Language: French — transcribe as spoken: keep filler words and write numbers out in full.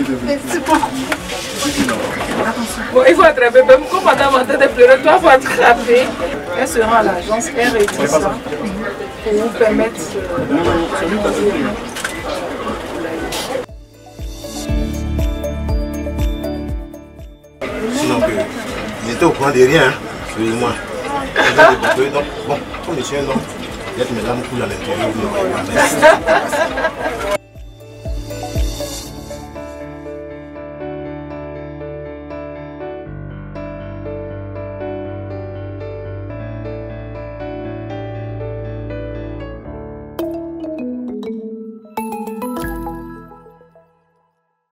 C'est bon. Bon, il faut attraper, même quand madame est en train de pleurer, toi, il faut attraper. Elle se rend à l'agence, elle retire ça pour vous permettre Sinon que il était au courant de rien, hein, sur moi. Donc, bon, comme monsieur, donc, il y a que mes dames coulent à l'intérieur.